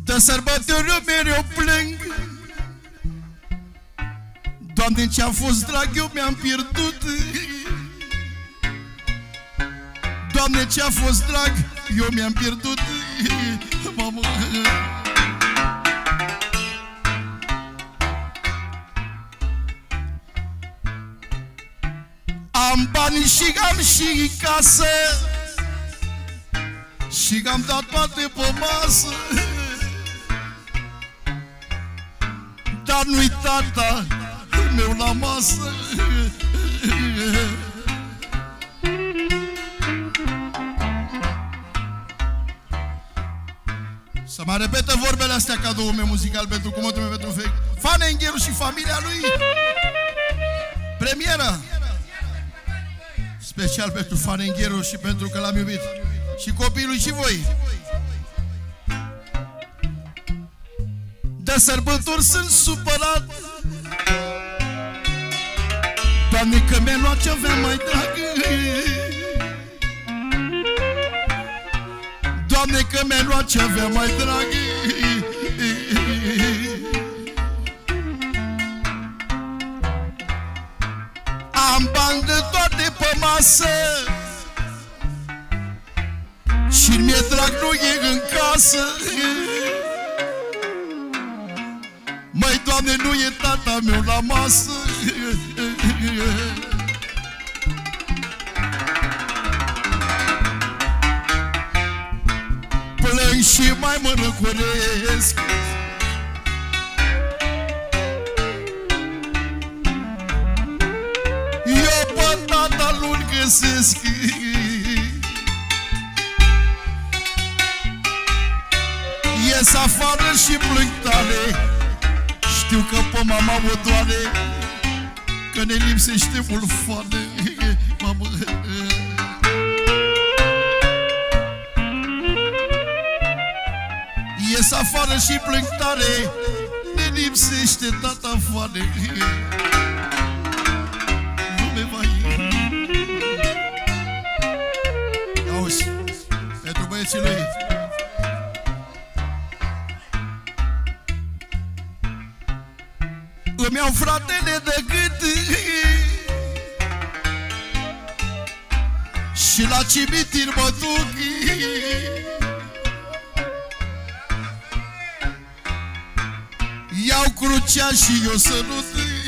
De sărbători eu mereu plâng. Doamne, ce-a fost drag eu mi-am pierdut. Doamne, ce-a fost drag eu mi-am pierdut. Mamă. Am bani și am și casă și am dat toate pe masă, dar nu-i tata meu la masă. Să mai repetă vorbele astea cadoul meu muzical pentru cumotul meu, pentru fake Fane Engheru și familia lui. Premieră special pentru Fane Engheru și pentru că l-am iubit. Și copilul și voi. De sărbători sunt supărat, Doamne, că mi-a luat ce avea mai drag. Doamne, că mi-a luat ce avea mai drag. Am bani de toate pe masă și mi-e drag, nu e în casă. Măi, Doamne, nu e tata meu la masă. Plâng și mai mă răcoresc. Eu pe tata nu-l găsesc. Ies afară și plâng tare. Știu că pe mama o doare, că ne lipsește mult foame. Mamă. Ies afară și plâng tare, ne lipsește tata foame. Lume vai. Auzi, pentru băieții lui. Îmi iau fratele de gât și la cimitir mă duc. Iau crucea și eu sărut.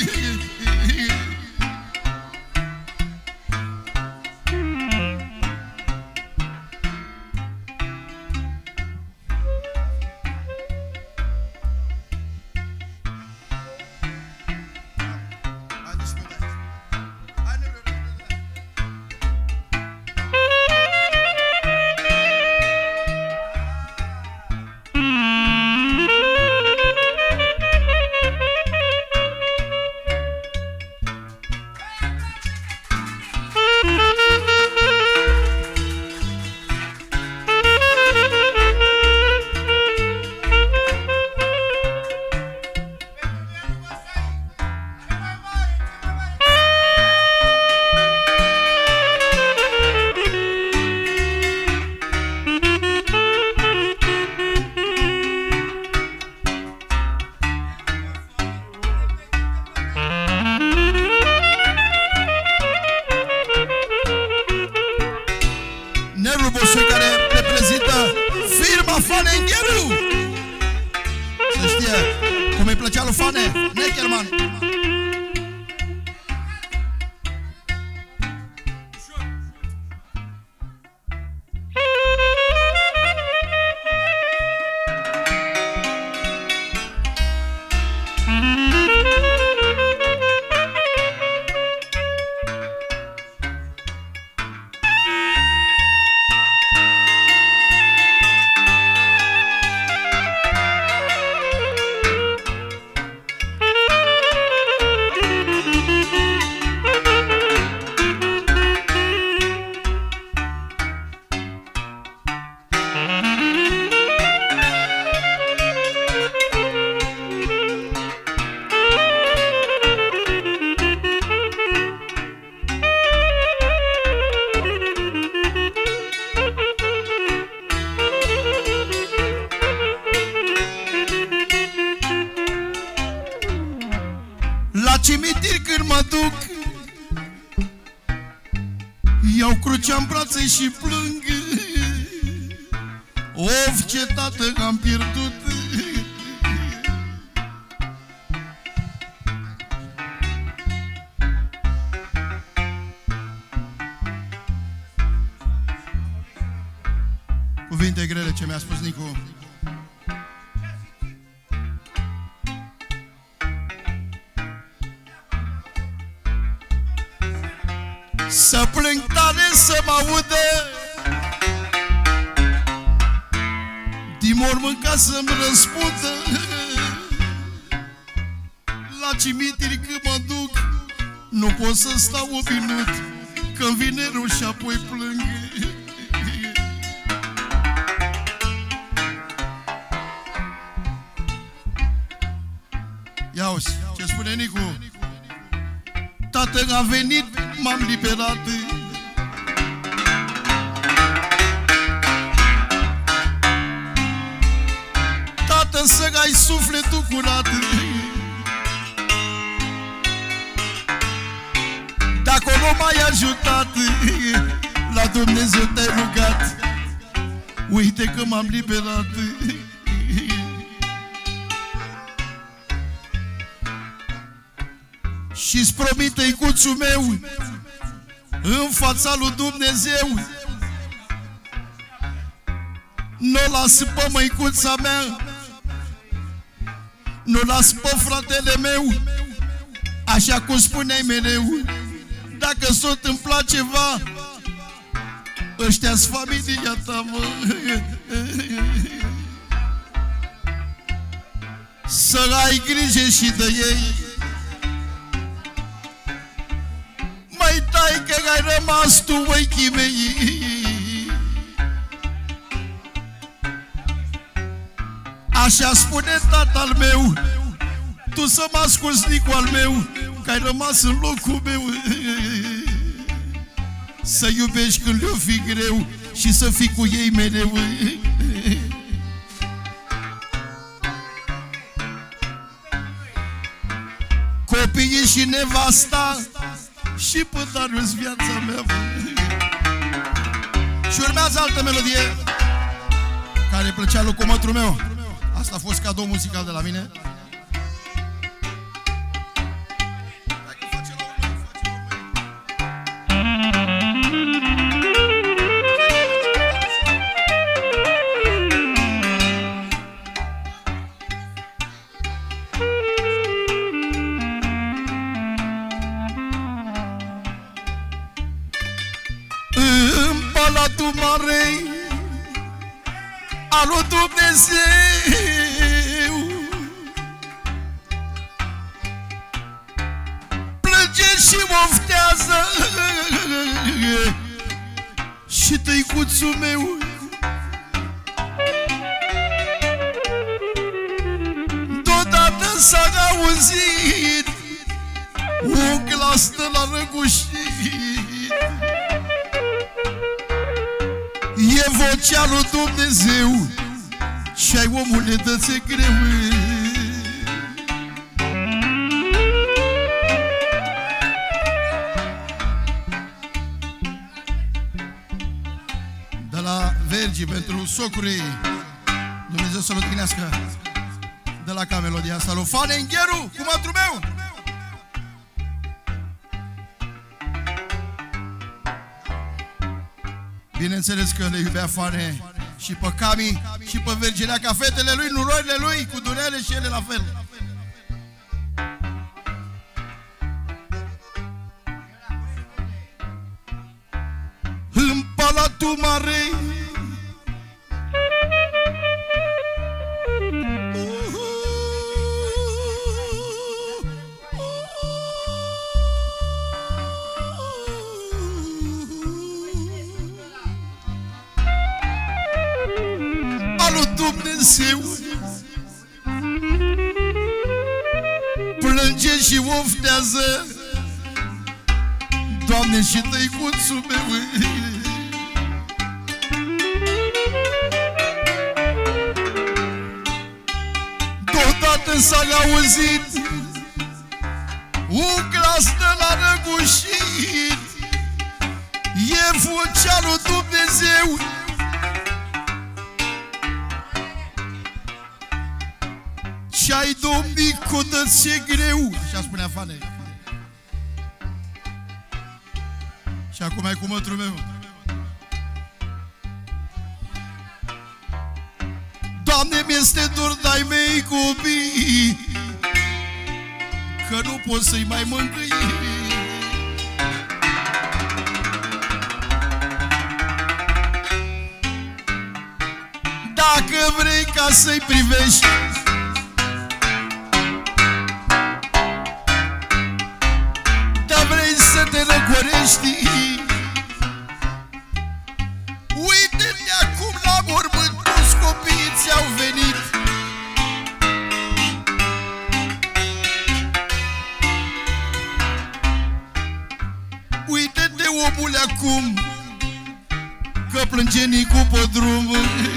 Care reprezintă firma Fane Engheru. Să știe cum îi plăcea lui Fane Neckerman. față și plâng. Of, ce tată am pierdut. Cuvinte grele ce mi-a spus Nicu. Să plâng tare să mă audă din mormânt ca să-mi răspundă. La cimitiri când mă duc nu pot să stau un minut, că-mi vine rău și apoi plâng. Ia auzi, ce spune Nicu? Tată, a venit, m-am liberat. Tată, să ai sufletul curat. Dacă nu m-ai ajutat, la Dumnezeu te-ai rugat. Uite că m-am liberat. Și-ți promit, tăicuțul meu, în fața lui Dumnezeu, n-o las pe măicuța mea, n-o las pe fratele meu, așa cum spuneai mereu. Dacă s-o întâmpla ceva, ăștia-s familia ta, mă. Să ai grijă și de ei. Mai tai că ai rămas tu, oichii mei. Așa spune tatăl meu, tu să mă asculți, Nicu al meu, că ai rămas în locul meu. Să iubești când le-o fi greu și să fii cu ei mereu. Copiii și nevasta și pădariu-s viața mea. Și urmează altă melodie care plăcea lui cumătru meu. Asta a fost cadou muzical de la mine. Palatul mare al lui Dumnezeu plânge și oftează și tăicuțul meu deodată s-a auzit un glas de la răgușit. E vocea lui Dumnezeu și ai omule, dă-ți greu. De la Vergi pentru socrii, Dumnezeu să-l odihnească. De la ca melodia asta lui Fane Îngheru, cumătru meu. Bineînțeles că le iubea Fane și pe Cami și pe Virginia, ca fetele lui, nurorile lui, cu durere și ele la fel. În Palatul Mare Dumnezeu plânge și oftează, Doamne, și tăicuțul meu. Deodată s-a auzit un glas de la răgușit, e vocea lui Dumnezeu. Și-ai domnit cu ce greu. Așa spunea Fane. Și acum ai cu mătrul meu. Doamne, mi-este dor de-ai mei copii, că nu pot să-i mai mângâi. Dacă vrei ca să-i privești, dar vrei să te răcorești, uite-te acum la mormânt, toți copiii ți-au venit. Uite-te, omule, acum, că plânge Nicu pe drum.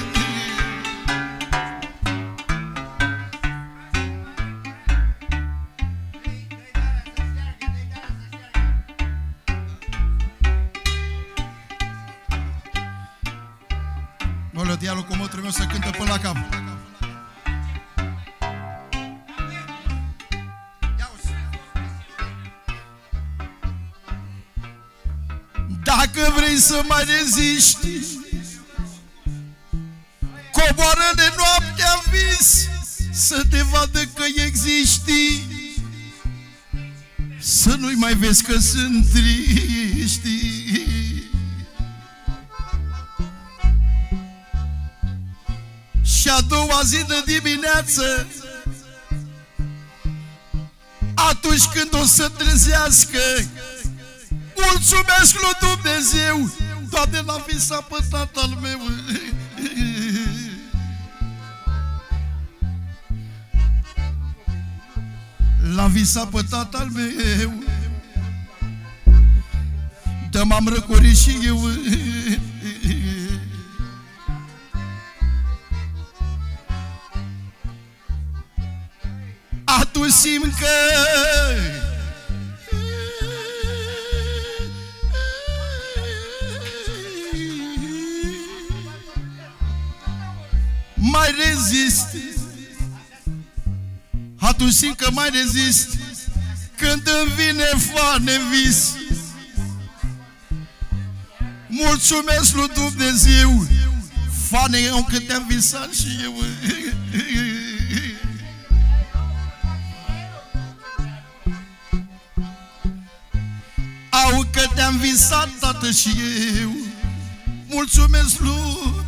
Melodia lui Comotru meu să cântă până la cap. Dacă vrei să mai reziști, coboară-ne noaptea în vis, să te vadă că existi, să nu-i mai vezi că sunt triști. Și a doua zi de dimineață, atunci când o să trezească, mulțumesc lui Dumnezeu, Doamne, l-am visat pe tatăl meu. L-am visat pe tatăl meu, de m-am răcorit și eu. Atunci simt că mai rezist. Atunci simt că mai rezist când îmi vine foame în vis. Mulțumesc lui Dumnezeu, foame eu că te-am visat și eu. Au că te-am visat, tată, și eu. Mulțumesc lui